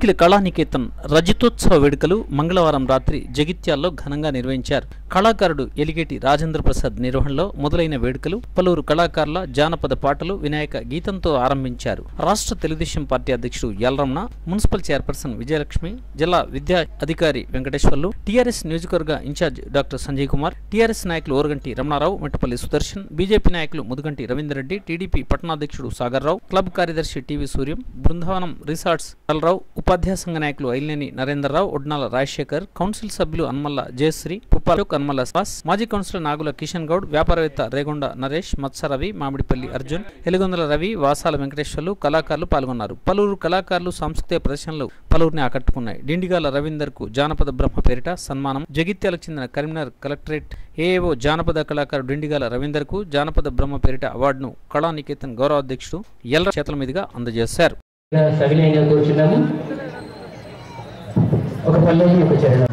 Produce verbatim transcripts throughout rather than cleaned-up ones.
అఖిల కళానికేతన్ రజతోత్సవ వేడుకలు మంగళవారం రాత్రి జగిత్యాల్లో ఘనంగా నిర్వహించారు. కళాకారుడు ఎలిగేటి రాజేంద్ర ప్రసాద్ నిర్వహణలో మొదలైన వేడుకలు పలువురు కళాకారుల జానపద పాటలు వినాయక గీతంతో ఆరంభించారు. రాష్ట్ర తెలుగుదేశం పార్టీ అధ్యక్షుడు యలరమణ, మున్సిపల్ చైర్పర్సన్ విజయలక్ష్మి, జిల్లా విద్యా అధికారి వెంకటేశ్వర్లు, టీఆర్ఎస్ నియోజకవర్గ incharge doctor Sanjay Kumar, TRS నాయకులు ఓరగంటి రమణారావు, మెట్టపల్లి సుదర్శన్, బీజేపీ నాయకులు ముదుగంటి రవీందర్ రెడ్డి, టీడీపీ పట్టణాధ్యక్షుడు సాగర్ రావు, క్లబ్ కార్యదర్శి టీవీ సూర్యం, బృందావనం రిసార్ట్స్ రావు, ఉపాధ్యాయ సంఘ నాయకులు ఐలేని నరేందర్రావు, ఒడ్నాల రాజశేఖర్, కౌన్సిల్ సభ్యులు అన్మల్ల జయశ్రీ, పుప్పాలోక్, అన్మల్ల శ్వాస్, మాజీ కౌన్సిలర్ నాగుల కిషన్ గౌడ్, వ్యాపారవేత్త రేగొండ నరేష్, మత్స రవి, మామిడిపల్లి అర్జున్, ఎలుగొందల రవి, వాసాల వెంకటేశ్వర్లు, కళాకారులు పాల్గొన్నారు. పలువురు కళాకారులు సాంస్కృతిక ప్రదర్శనలు పలువురిని ఆకట్టుకున్నాయి. డిండిగాల రవీందర్ కు జానపద బ్రహ్మ పేరిట సన్మానం, జగిత్యాలకు చెందిన కరీంనగర్ కలెక్టరేట్ ఏఏఓ జానపద కళాకారుడు డిండిగాల రవీందర్ కు జానపద బ్రహ్మ పేరిట అవార్డును కళానికేతన్ గౌరవ అధ్యక్షుడు ఎల్ల చేతుల మీదుగా అందజేశారు. సవినయంగా కూర్చున్నాము. ఒక పల్లెకి ఒక చరణం.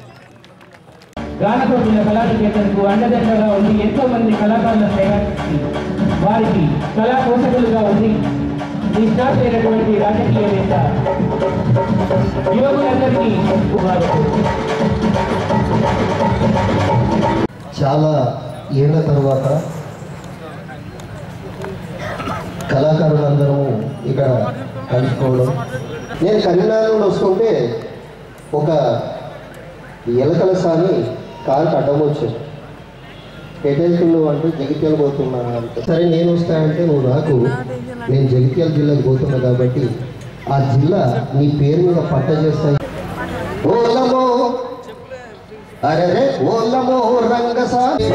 గానకోటిల కళానికేతన్కు అండదండగా ఉండి ఎంతో మంది కళాకారుల సేవ వారికి కళా పోషకులుగా ఉంది నిష్ఠాపైనటువంటి రాజకీయవేత్త యువకులందరికీ చాలా ఏళ్ల తర్వాత కళాకారులందరూ ఇక్కడ కలుసుకోవడం. నేను కరీంనగర్ వస్తుంటే ఒక ఎలకల సాని కారుకి అడ్డం వచ్చాను. ఎటెళ్తున్నావు అంటే జగిత్యాల పోతున్నాను అంటే, సరే నేను వస్తానంటే నువ్వు నాకు నేను జగిత్యాల జిల్లాకు పోతున్నా కాబట్టి ఆ జిల్లా నీ పేరు మీద పట్ట చేస్తాయి. ఓలమో అరే ఓలమో రంగసాని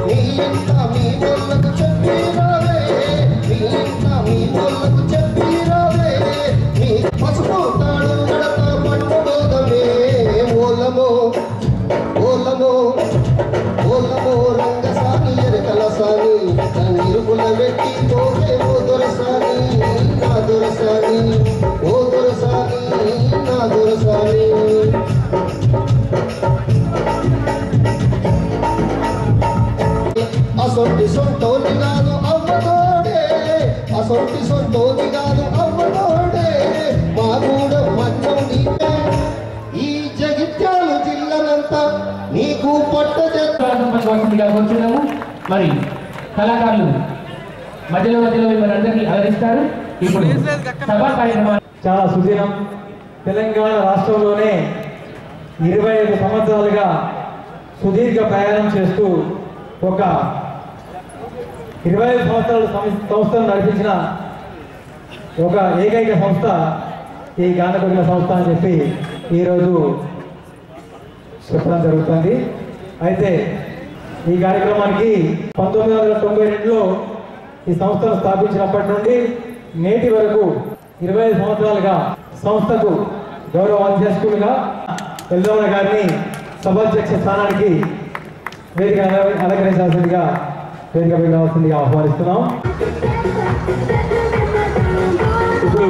ఓలమో ఓలమో ఓలమో రంగసాని ఎరకల సాని ఇరుకుల పెట్టి పోతే ఓ దొరసాని నా దొరసాని ఓ దొరసాని నా దొరసాని. అసొంటి సొంటోని కాదు అవ్వతోడే, అసొంటి సొంటోని కాదు అవ్వతోడే, మా కూడా మన్నం నీకే ఈ జగిత్యాల జిల్లానంతా నీకు పట్టజెత్తుగా కూర్చున్నాము. మరి కళాకారులు మధ్యలో మధ్యలో మిమ్మల్ని అందరినీ అలరిస్తారు. ఇప్పుడు సభా కార్యక్రమాలు చాలా సుదీనం. తెలంగాణ రాష్ట్రంలోనే ఇరవై ఐదు సంవత్సరాలుగా సుదీర్ఘ ప్రయాణం చేస్తూ ఒక ఇరవై ఐదు సంవత్సరాల సంస్థను నడిపించిన ఒక ఏకైక సంస్థ ఈ గానకోటిల సంస్థ అని చెప్పి ఈరోజు చెప్పడం జరుగుతుంది. అయితే ఈ కార్యక్రమానికి పంతొమ్మిది వందల తొంభై రెండులో ఈ సంస్థను స్థాపించినప్పటి నుండి నేటి వరకు ఇరవై ఐదు సంవత్సరాలుగా సంస్థకు గౌరవ అధ్యక్షులుగా ఎల్లవర గారిని సభాధ్యక్ష స్థానానికి వేదిక అలంకరించాల్సిందిగా వేదిక వెళ్ళవలసిందిగా ఆహ్వానిస్తున్నాం. ఇప్పుడు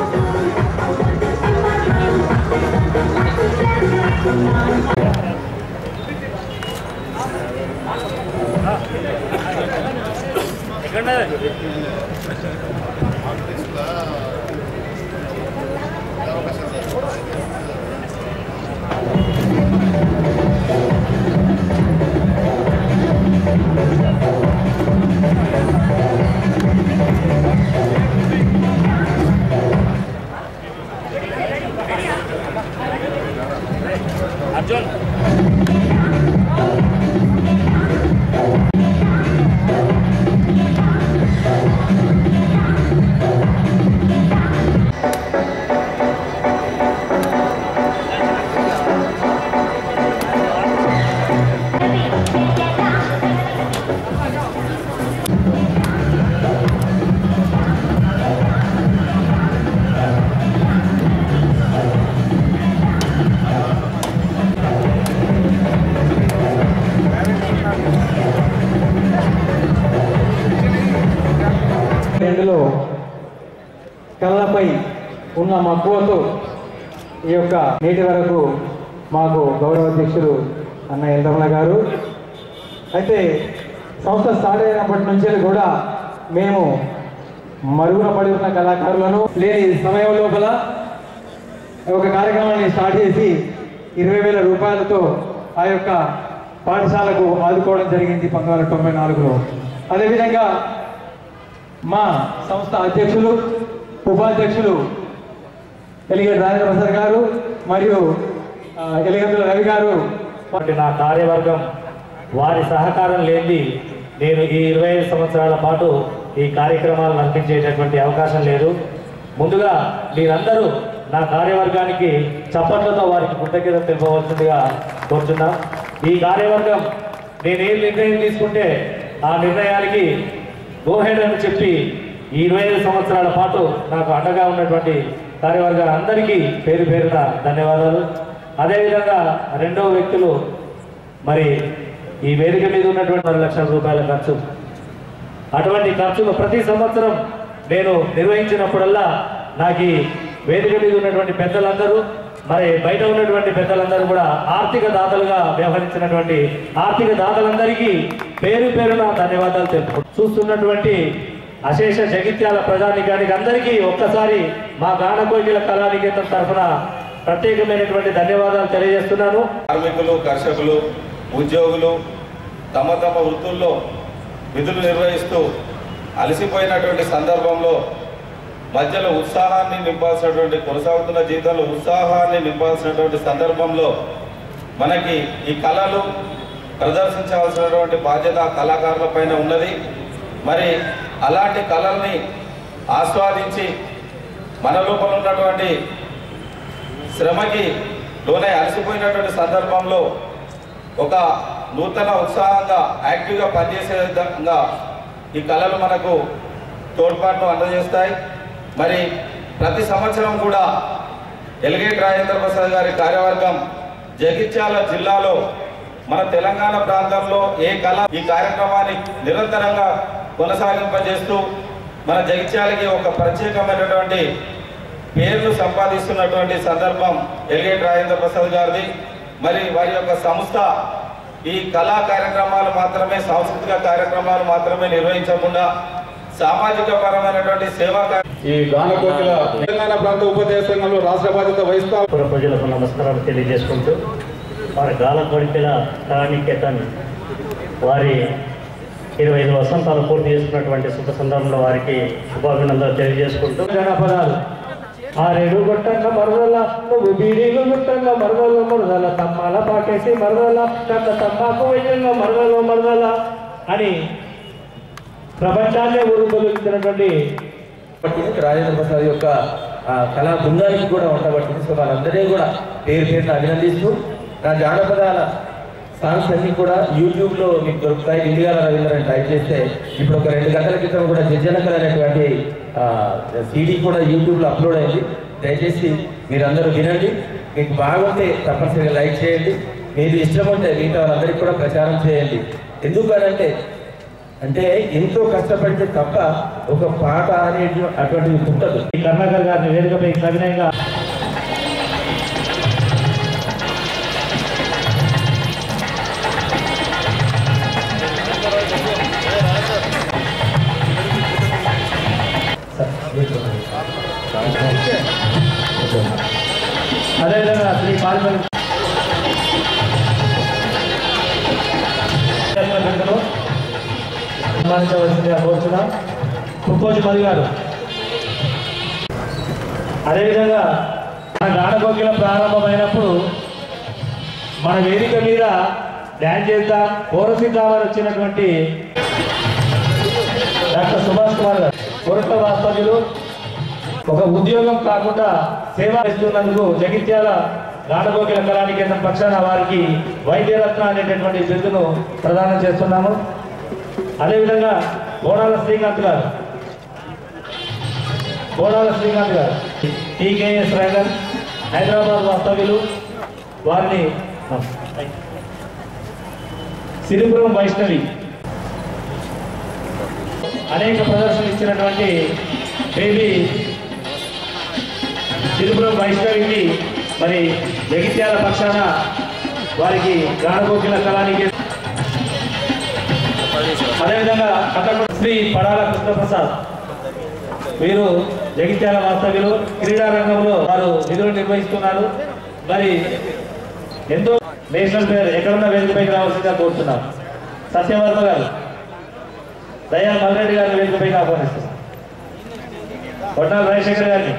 అర్జున్ రెండులో కళలపై ఉన్న మక్కువతో ఈ యొక్క నేటి వరకు మాకు గౌరవ అధ్యక్షులు అన్న ఎల్లరమణ గారు. అయితే సంస్థ స్టార్ట్ అయినప్పటి నుంచి కూడా మేము మరుగున పడి ఉన్న కళాకారులను లేని సమయం లోపల ఒక కార్యక్రమాన్ని స్టార్ట్ చేసి ఇరవై వేల రూపాయలతో ఆ యొక్క పాఠశాలకు ఆదుకోవడం జరిగింది పంతొమ్మిది వందల తొంభై నాలుగులో. అదేవిధంగా మా సంస్థ అధ్యక్షులు ఉపాధ్యక్షులు ఎలిగేటి రాజేంద్ర ప్రసాద్ గారు మరియు ఎలిగంతుల రవి గారు, నా కార్యవర్గం వారి సహకారం లేని నేను ఈ ఇరవై ఐదు సంవత్సరాల పాటు ఈ కార్యక్రమాలను నడిపించేటటువంటి అవకాశం లేదు. ముందుగా మీరందరూ నా కార్యవర్గానికి చప్పట్లతో వారికి కృతజ్ఞత తెలుపవలసిందిగా కోరుతున్నా. ఈ కార్యవర్గం నేనేం నిర్ణయం తీసుకుంటే ఆ నిర్ణయానికి గోహెడ్ అని చెప్పి ఈ ఇరవై ఐదు సంవత్సరాల పాటు నాకు అండగా ఉన్నటువంటి కార్యవర్గాలందరికీ పేరు పేరున ధన్యవాదాలు. అదేవిధంగా రెండవ వ్యక్తులు మరి ఈ వేదిక మీద ఉన్నటువంటి రెండు లక్షల రూపాయల ఖర్చు, అటువంటి ఖర్చులు ప్రతి సంవత్సరం నేను నిర్వహించినప్పుడల్లా నాకు ఈ వేదిక మీద ఉన్నటువంటి పెద్దలందరూ మరి బయట ఉన్నటువంటి పెద్దలందరూ కూడా ఆర్థిక దాతలుగా వ్యవహరించినటువంటి ఆర్థిక దాతలందరికీ పేరు పేరున ధన్యవాదాలు తెలుపు. చూస్తున్నటువంటి అశేష జగిత్యాల ప్రజానికానికి అందరికీ ఒక్కసారి మా గానకోకిల కళానికేతన తరఫున ప్రత్యేకమైనటువంటి ధన్యవాదాలు తెలియజేస్తున్నాను. కార్మికులు, కర్షకులు, ఉద్యోగులు తమ తమ వృత్తుల్లో విధులు నిర్వహిస్తూ అలసిపోయినటువంటి సందర్భంలో మధ్యలో ఉత్సాహాన్ని నింపాల్సినటువంటి కొనసాగుతున్న జీవితంలో ఉత్సాహాన్ని నింపాల్సినటువంటి సందర్భంలో మనకి ఈ కళలు ప్రదర్శించవలసినటువంటి బాధ్యత కళాకారుల పైన ఉన్నది. మరి అలాంటి కళల్ని ఆస్వాదించి మన లోపల ఉన్నటువంటి శ్రమకి లోనే అలసిపోయినటువంటి సందర్భంలో ఒక నూతన ఉత్సాహంగా యాక్టివ్గా పనిచేసే విధంగా ఈ కళలు మనకు తోడ్పాటును అందజేస్తాయి. మరి ప్రతి సంవత్సరం కూడా ఎలిగేటి రాజేంద్ర ప్రసాద్ గారి కార్యవర్గం జగిత్యాల జిల్లాలో మన తెలంగాణ ప్రాంతంలో ఏ కళ ఈ కార్యక్రమాన్ని నిరంతరంగా కొనసాగింపజేస్తూ మన జగిత్యాలకి ఒక ప్రత్యేకమైనటువంటి పేరును సంపాదిస్తున్నటువంటి సందర్భం ఎలిగేటి రాజేంద్ర ప్రసాద్ గారిది. మరి వారి యొక్క సంస్థ ఈ కళా కార్యక్రమాలు మాత్రమే, సాంస్కృతిక కార్యక్రమాలు మాత్రమే నిర్వహించకుండా సామాజిక పరమైనటువంటి సేవా ఈ గానకోకిల తెలంగాణ ప్రాంత ఉపాధ్యాయ సంఘంలో రాష్ట్ర బాధ్యత వహిస్తా ప్రజలకు నమస్కారాలు తెలియజేసుకుంటూ వారి గానకోకిల కళానికేతన్ వారి ఇరవై ఐదు వసంతాలు పూర్తి చేసుకున్నటువంటి శుభ సందర్భంలో వారికి శుభాభినందనలు తెలియజేసుకుంటూ జనపదాలు ఆరేడు గుట్టంగా మరదల నువ్వు బీడీలు గుట్టంగా మరదలు మరదల తమ్మాల పాకేసి మరదల కన్న తమ్మాకు వెయ్యంగా మరదలు మరదల అని ప్రపంచాన్ని ఊరుకొలుగుతున్నటువంటి రాజేంద్ర ప్రసాద్ యొక్క కళా బృందానికి కూడా ఉండబట్టింది. సో వాళ్ళందరినీ కూడా పేరు పేరున అభినందిస్తూ నా జానపదాల సాంగ్స్ అన్నీ కూడా యూట్యూబ్లో మీకు దొరుకుతాయి. ఇండియాల రవీంద్ర అని టైప్ చేస్తే ఇప్పుడు ఒక రెండు గంటల క్రితం కూడా జజ్జనకల్ అనేటువంటి సీడీ కూడా యూట్యూబ్లో అప్లోడ్ అయింది. దయచేసి మీరందరూ వినండి. మీకు బాగుంటే తప్పనిసరిగా లైక్ చేయండి. మీరు ఇష్టం ఉంటే మిగతా వాళ్ళందరికీ కూడా ప్రచారం చేయండి. ఎందుకనంటే అంటే ఎంతో కష్టపడితే తప్ప ఒక పాట అనేది అటువంటిది పుట్టదు. ఈ కర్ణాకర్ గారిని వేదికపై సవినయంగా అదేవిధంగా శ్రీ పాల్పల్లి సన్మానించవలసిందిగా కోరుతున్నాం. కుక్కోజి మధు గారు. అదేవిధంగా మన గానకోకిల ప్రారంభమైనప్పుడు మన వేదిక మీద డ్యాన్స్ చేద్దాం కోరసిద్దామని వచ్చినటువంటి డాక్టర్ సుభాష్ కుమార్ గారు కోరట్ల వాస్తవ్యులు ఒక ఉద్యోగం కాకుండా సేవ చేస్తున్నందుకు జగిత్యాల గానకోకిల కళానికేతన్ పక్షాన వారికి వైద్యరత్న అనేటటువంటి బిరుదును ప్రదానం చేస్తున్నాము. అదేవిధంగా బోనాల శ్రీకాంత్ గారు బోనాల శ్రీకాంత్ గారు టీకేఎస్ రైడర్ హైదరాబాద్ వాస్తవ్యులు వారిని సిరిపురం వైష్ణవి అనేక ప్రదర్శనలు ఇచ్చినటువంటి బేబీ సిరిపురం వైష్ణవికి మరి జగిత్యాల పక్షాన వారికి గానకోకిల కళానికేతన్ అదేవిధంగా శ్రీ పడాల కృష్ణప్రసాద్ వీరు జగిత్యాల వాస్తవ్యులు, క్రీడా రంగంలో వారు విధులు నిర్వహిస్తున్నారు. మరి ఎంతో నేషనల్ ప్లేయర్ ఎక్కడున్న వేదికపైకి రావాల్సిందిగా కోరుతున్నాం. సత్యవర్మ గారు, దయాల్ మల్రెడ్డి గారిని వేదికపైకి ఆహ్వానిస్తున్నారు. కొట్టాల రాజశేఖర్ గారిని,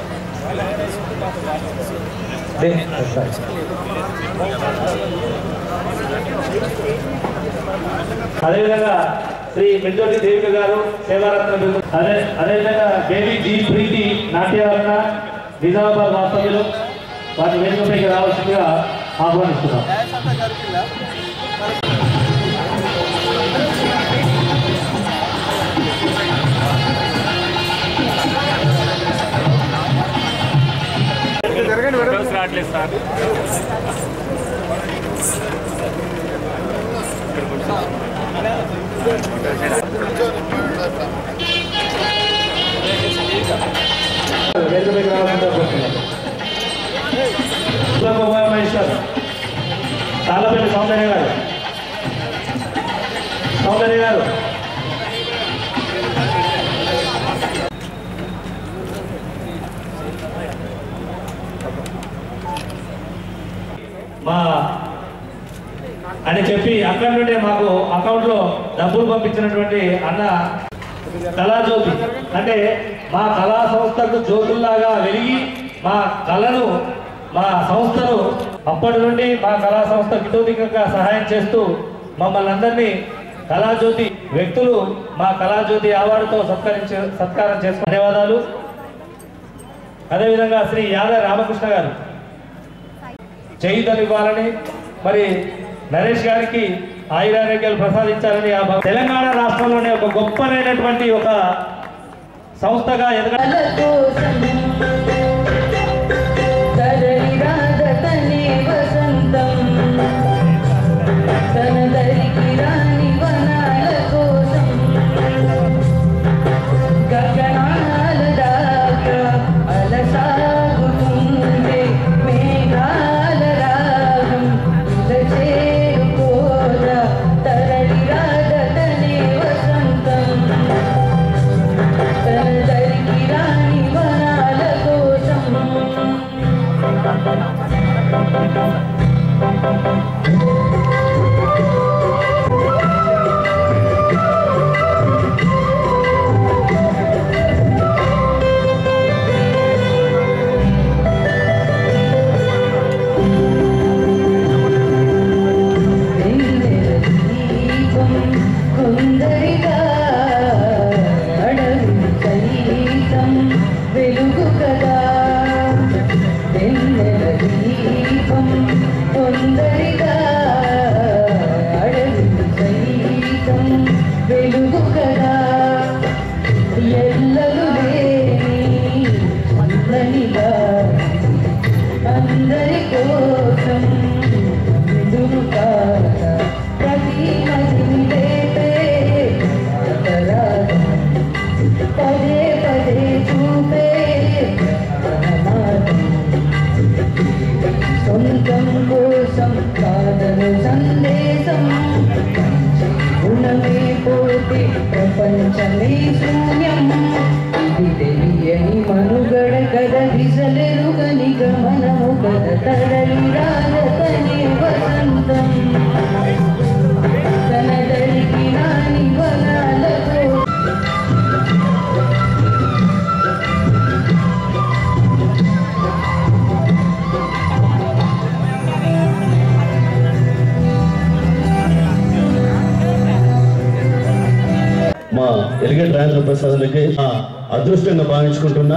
అదేవిధంగా శ్రీ మింటోటి దేవిక గారు సేవారత్న బిరుదు, అదే అదేవిధంగా బేబీ జీ ప్రీతి నాట్యరత్న నిజామాబాద్ వాస్తవ్యులు వారి వేదికపైకి రావాల్సిందిగా ఆహ్వానిస్తున్నాం. రావట్లేదు సార్. తాళ్ళపల్లి సౌందర్య గారు, సౌందర్య గారు మా అని చెప్పి అక్కడి నుండి మాకు అకౌంట్లో డబ్బులు పంపించినటువంటి అన్న కళాజ్యోతి, అంటే మా కళా సంస్థకు జ్యోతుల్లాగా వెలిగి మా కళను మా సంస్థను అప్పటి నుండి మా కళా సంస్థ ఇతోధికంగా సహాయం చేస్తూ మమ్మల్ని అందరినీ కళాజ్యోతి వ్యక్తులు మా కళాజ్యోతి అవార్డుతో సత్కరించి సత్కారం చేసుకునే ధన్యవాదాలు. అదేవిధంగా శ్రీ యాద రామకృష్ణ గారు చేయుతను ఇవ్వాలని, మరి నరేష్ గారికి ఆయురారోగ్యాలు ప్రసాదించాలని, తెలంగాణ రాష్ట్రంలోనే ఒక గొప్పనైనటువంటి ఒక సంస్థగా ఎదగాలి. ప్రపంచమే శూన్యం ఇది తెలియని మనుగడ కద విసలెరుగని గమనము కద తరలి రాజతని వసంతం తనదరికి రాని వనాలతో మా ఎలిగేట్ రాజేంద్ర ప్రసాద్కి అదృష్టంగా భావించుకుంటున్నా.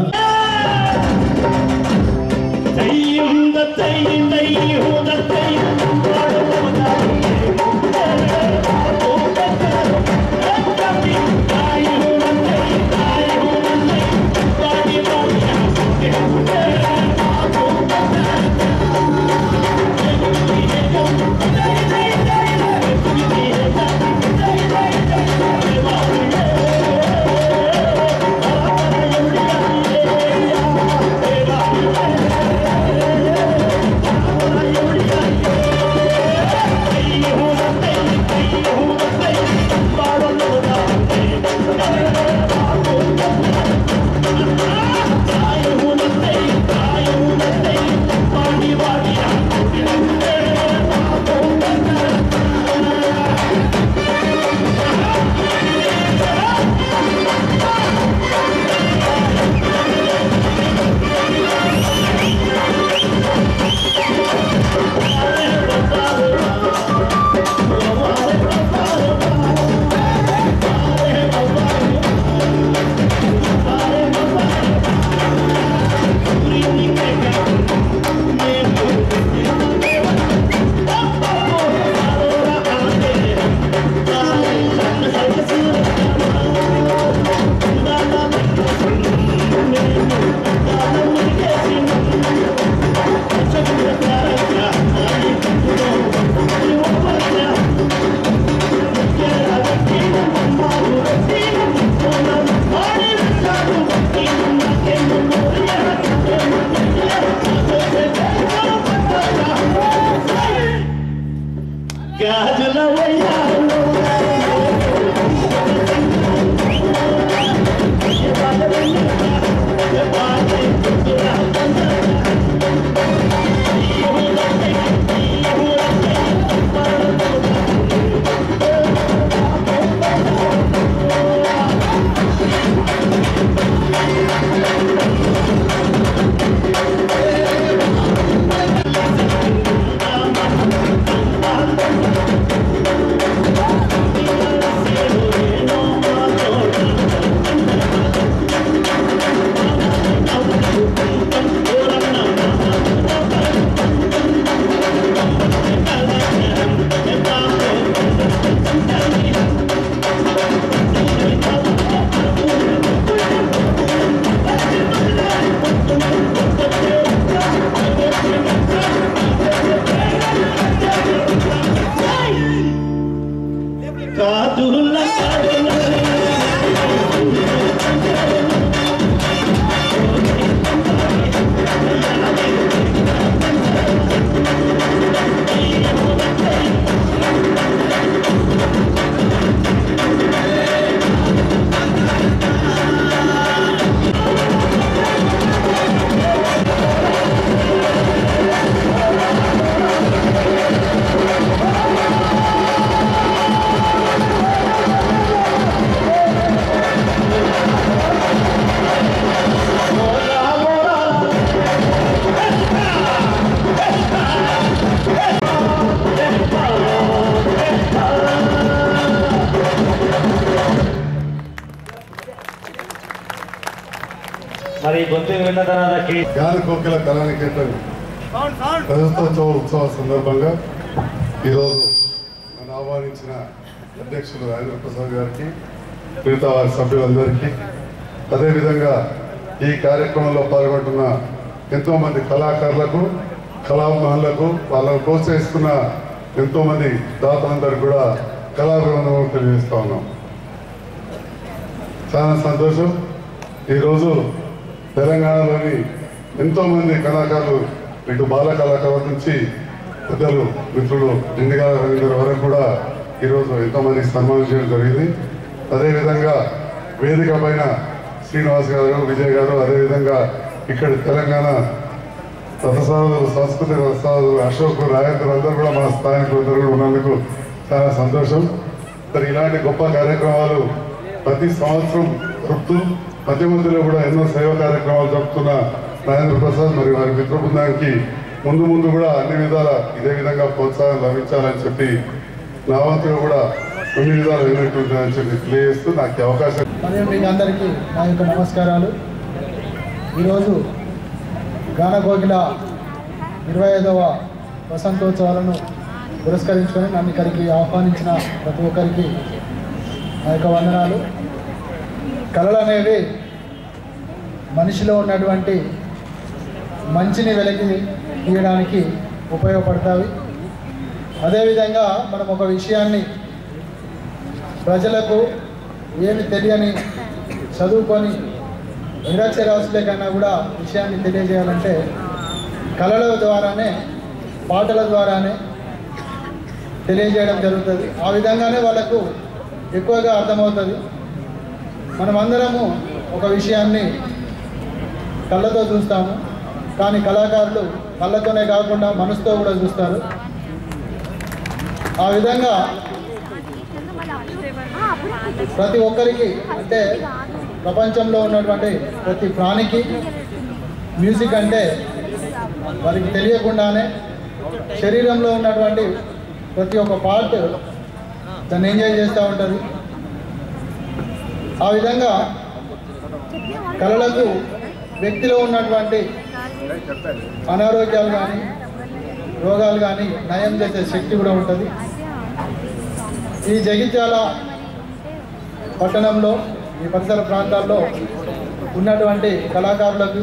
చందనದ ಕೆ గానకోకిల కళానికేతన్ రజతోత్సవ ఉత్సవ సందర్భంగా ఈరోజు నన్ను ఆహ్వానించిన అధ్యక్షులు రాజేంద్ర ప్రసాద్ గారికి మిగతా వారి సభ్యులందరికీ అదేవిధంగా ఈ కార్యక్రమంలో పాల్గొంటున్న ఎంతోమంది కళాకారులకు కళాభిమానులకు వాళ్ళను ప్రోత్సహిస్తున్న ఎంతోమంది దాతలందరికీ కూడా కళాభివందనలు తెలియజేస్తా ఉన్నాం. చాలా సంతోషం. ఈరోజు తెలంగాణలోని ఎంతోమంది కళాకారులు ఇటు బాల కళాకారుల నుంచి పెద్దలు మిత్రులు ఇండిగా రవీంద్ర వరకు కూడా ఈరోజు ఎంతోమంది సన్మానం చేయడం జరిగింది. అదేవిధంగా వేదిక పైన శ్రీనివాస్ గారు, విజయ్ గారు, అదేవిధంగా ఇక్కడ తెలంగాణ రథసారథులు, సంస్కృతి రథసారథులు అశోక్, రాజేంద్ర అందరూ కూడా మన స్థానికులందరూ కూడా ఉన్నందుకు చాలా సంతోషం. మరి ఇలాంటి గొప్ప కార్యక్రమాలు ప్రతి సంవత్సరం జరుపుతూ మధ్య మధ్యలో కూడా ఎన్నో సేవా కార్యక్రమాలు జరుపుతున్న రాజేంద్ర ప్రసాద్ మరి వారి మిత్ర బృందానికి ముందు ముందు కూడా అన్ని విధాల ఇదే విధంగా ప్రోత్సాహం లభించాలని చెప్పి నా వంతుగా కూడా అన్ని విధాలు అయినట్టుంటుందని చెప్పి తెలియజేస్తూ నాకు అవకాశం. మరియు మీకు అందరికీ నా యొక్క నమస్కారాలు. ఈరోజు గానకోకిల ఇరవై ఐదవ వసంతోత్సవాలను పురస్కరించుకొని నన్ను ఇక్కడికి ఆహ్వానించిన ప్రతి ఒక్కరికి నా యొక్క వందనాలు. కళలు అనేవి మనిషిలో ఉన్నటువంటి మంచిని వెలికి తీయడానికి ఉపయోగపడతాయి. అదేవిధంగా మనం ఒక విషయాన్ని ప్రజలకు ఏమి తెలియని చదువుకొని నిరక్షరాస్యులే కన్నా కూడా విషయాన్ని తెలియజేయాలంటే కళల ద్వారానే, పాటల ద్వారానే తెలియజేయడం జరుగుతుంది. ఆ విధంగానే వాళ్ళకు ఎక్కువగా అర్థమవుతుంది. మనమందరము ఒక విషయాన్ని కళ్ళతో చూస్తాము, కానీ కళాకారులు కళ్ళతోనే కాకుండా మనసుతో కూడా చూస్తారు. ఆ విధంగా ప్రతి ఒక్కరికి, అంటే ప్రపంచంలో ఉన్నటువంటి ప్రతి ప్రాణికి మ్యూజిక్ అంటే వారికి తెలియకుండానే శరీరంలో ఉన్నటువంటి ప్రతి ఒక్క పార్ట్ దాన్ని ఎంజాయ్ చేస్తూ ఉంటుంది. ఆ విధంగా కళలకు వ్యక్తిలో ఉన్నటువంటి అనారోగ్యాలు కానీ రోగాలు కానీ నయం చేసే శక్తి కూడా ఉంటుంది. ఈ జగిత్యాల పట్టణంలో, ఈ పరిసర ప్రాంతాల్లో ఉన్నటువంటి కళాకారులకు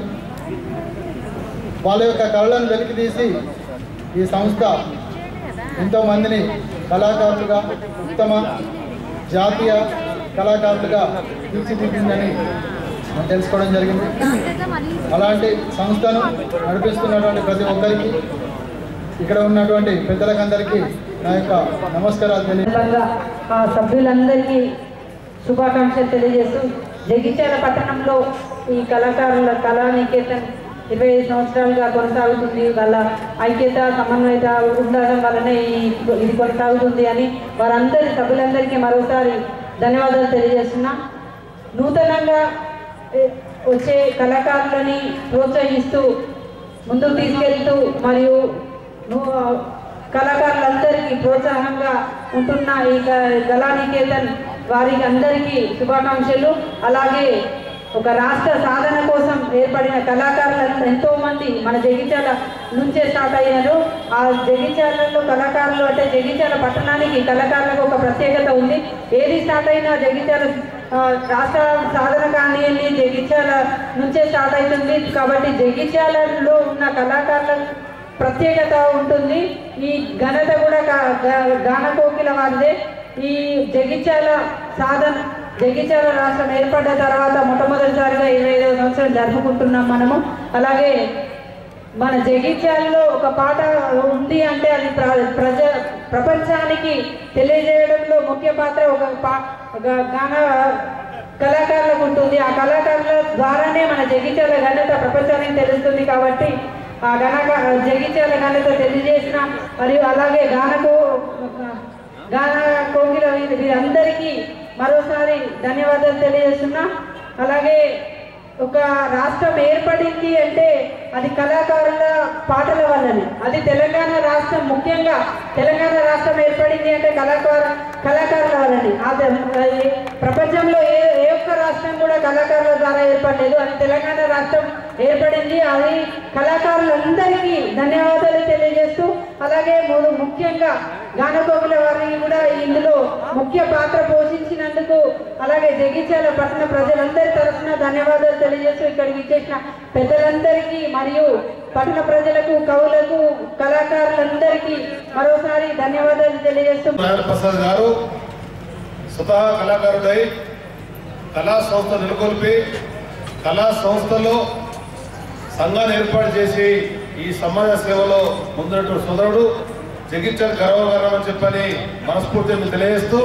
వాళ్ళ యొక్క కళలను వెలికితీసి ఈ సంస్థ ఎంతోమందిని కళాకారులుగా, ఉత్తమ జాతీయ కళాకారులుగా తీర్చిదిద్దిందని మనం తెలుసుకోవడం జరిగింది. అలాంటి సంస్థను నడిపిస్తున్నటువంటి ప్రతి ఒక్కరికి, ఇక్కడ ఉన్నటువంటి పెద్దలకందరికీ నా యొక్క నమస్కారాలు తెలియజేస్తా. ఆ సభ్యులందరికీ శుభాకాంక్షలు తెలియజేస్తూ, జగిత్యాల పట్టణంలో ఈ కళాకారుల కళానికేతన్ ఇరవై ఐదు సంవత్సరాలుగా కొనసాగుతుంది. వాళ్ళ ఐక్యత, సమన్వయత ఉండడం వల్లనే ఈ ఇది కొనసాగుతుంది అని వారందరి సభ్యులందరికీ మరోసారి ధన్యవాదాలు తెలియజేస్తున్నా. నూతనంగా వచ్చే కళాకారులని ప్రోత్సహిస్తూ ముందుకు తీసుకెళ్తూ మరియు కళాకారులందరికీ ప్రోత్సాహంగా ఉంటున్న ఈ కళానికేతన్ వారికి అందరికీ శుభాకాంక్షలు. అలాగే ఒక రాష్ట్ర సాధన కోసం ఏర్పడిన కళాకారులు ఎంతోమంది మన జగిత్యాల నుంచే స్టార్ట్ అయ్యారు. ఆ జగిత్యాలలో కళాకారులు అంటే జగిత్యాల పట్టణానికి కళాకారులకు ఒక ప్రత్యేకత ఉంది. ఏది స్టార్ట్ అయినా జగిత్యాల రాష్ట్ర సాధన కానివ్వండి జగిత్యాల నుంచే స్టార్ట్ అవుతుంది. కాబట్టి జగిత్యాలలో ఉన్న కళాకారుల ప్రత్యేకత ఉంటుంది. ఈ ఘనత కూడా గానకోకిల వారిదే. ఈ జగిత్యాల సాధన జగిత్యాల రాష్ట్రం ఏర్పడ్డ తర్వాత మొట్టమొదటిసారిగా ఇరవై ఐదవ సంవత్సరం జరుపుకుంటున్నాం మనము. అలాగే మన జగిత్యాలలో ఒక పాట ఉంది అంటే అది ప్రజ ప్రపంచానికి తెలియజేయడంలో ముఖ్య పాత్ర ఒక పా గాన కళాకారులకు ఉంటుంది. ఆ కళాకారుల ద్వారానే మన జగిత్యాల ఘనత ప్రపంచానికి తెలుస్తుంది. కాబట్టి ఆ ఘన జగిత్యాల ఘనత తెలియజేసిన మరియు అలాగే గానకు గాన కోకిల వీరందరికీ మరోసారి ధన్యవాదాలు తెలియజేస్తున్నా. అలాగే ఒక రాష్ట్రం ఏర్పడింది అంటే అది కళాకారుల పాటల వల్లనే. అది తెలంగాణ రాష్ట్రం, ముఖ్యంగా తెలంగాణ రాష్ట్రం ఏర్పడింది అంటే కళాకారు కళాకారుల వల్లనే. ప్రపంచంలో ఏ ఏ ఒక్క రాష్ట్రం కూడా కళాకారుల ద్వారా ఏర్పడలేదు. అది తెలంగాణ రాష్ట్రం ఏర్పడింది. అది కళాకారులందరికీ ధన్యవాదాలు తెలియజేస్తూ అలాగే మూడు ముఖ్యంగా గానకోకిల వారిని కూడా ఇందులో ముఖ్య పాత్ర పోషించినందుకు అలాగే జగిత్యాల పట్టణ ప్రజలందరి తరఫున ధన్యవాదాలు తెలియజేస్తూ ఇక్కడికి ఇచ్చేసిన పెద్దలందరికీ మరియు పట్టణ ప్రజలకు కవులకు కళాకారులందరికీ మరోసారి ధన్యవాదాలు తెలియజేస్తూ ప్రసాద్ గారు స్వతహా కళాకారుడై కళా సంస్థ నెలకొల్పి కళా సంస్థలో సంఘాన్ని ఏర్పాటు చేసి ఈ సమాజ సేవలో ముందున్నటువంటి సోదరుడు జగిత్యాల గర్వకారణం అని చెప్పని మనస్ఫూర్తిని తెలియజేస్తూ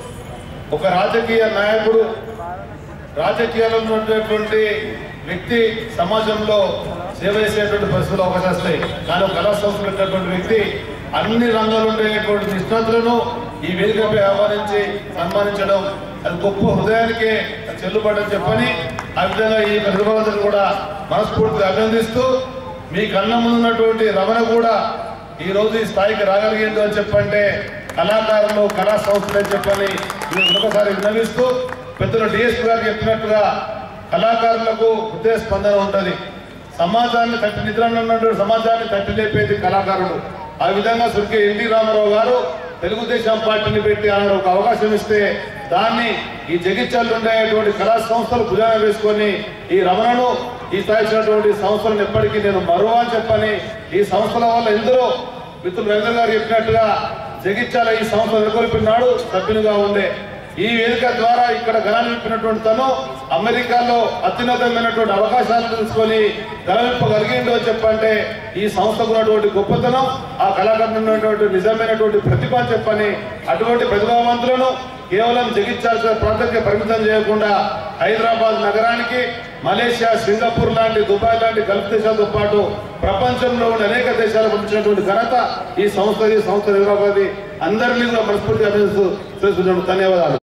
ఒక రాజకీయ నాయకుడు రాజకీయాల్లో ఉన్నటువంటి వ్యక్తి సమాజంలో సేవ చేసేటువంటి పరిస్థితులు అవకాశం వస్తాయి. కానీ కళా సంస్థలు ఉన్నటువంటి వ్యక్తి అన్ని రంగాల్లో ఉండేటువంటి నిష్ణాతులను ఈ వేదికపై ఆహ్వానించి సన్మానించడం అది గొప్ప హృదయానికే చెల్లుబాటని చెప్పని ఆ విధంగా ఈ ప్రతిభావంతులు కూడా మనస్ఫూర్తిగా అభినందిస్తూ మీ కళ్ళ ముందున్నటువంటి రమణ కూడా ఈ రోజు ఈ స్థాయికి రాగలిగింది అని చెప్పంటే కళాకారులు కళా సంస్థలు అని చెప్పని ఒకసారి విన్నవిస్తూ పెద్దలు డిఎస్పీ గారు చెప్పినట్టుగా కళాకారులకు హృదయ స్పందన ఉంటుంది. సమాజాన్ని తట్టి నిద్రలో ఉన్నటువంటి సమాజాన్ని తట్టి లేపేది కళాకారుడు. ఆ విధంగా స్వర్గీయ ఎన్టీ రామారావు గారు తెలుగుదేశం పార్టీని పెట్టి ఆయన ఒక అవకాశం ఇస్తే దాన్ని ఈ జగిత్యాలలో ఉండేటువంటి కళా సంస్థలు భుజాన వేసుకొని ఈ రమణను ఈ స్థాయిచ్చినటువంటి సంస్థలను ఎప్పటికీ నేను మరువా అని చెప్పని ఈ సంస్థల వల్ల ఎందరో మిత్రులు రవీంద్ర గారు చెప్పినట్టుగా జగిత్యాల ఈ సంస్థ నెలకొల్పినాడు సభ్యునిగా ఉండే ఈ వేదిక ద్వారా ఇక్కడ గణాలు విప్పినటువంటి తను అమెరికాలో అత్యున్నతమైనటువంటి అవకాశాలు తెలుసుకొని గణవిప్పగలిగిందో చెప్పంటే ఈ సంస్థకు ఉన్నటువంటి గొప్పతనం ఆ కళాకారులు ఉన్నటువంటి నిజమైనటువంటి ప్రతిభ అని చెప్పని అటువంటి ప్రతిభావంతులను కేవలం జగిత్యాల ప్రాంతానికి పరిమితం చేయకుండా హైదరాబాద్ నగరానికి మలేషియా సింగపూర్ లాంటి దుబాయ్ లాంటి గల్ఫ్ దేశాలతో పాటు ప్రపంచంలో ఉన్న అనేక దేశాలకు పంపించినటువంటి ఘనత ఈ సంస్థ ఈ సంస్థ నిర్వాహకులది అందరినీ కూడా మనస్ఫూర్తిగా అభినందిస్తూ తెలుసుకుంటున్నాను. ధన్యవాదాలు.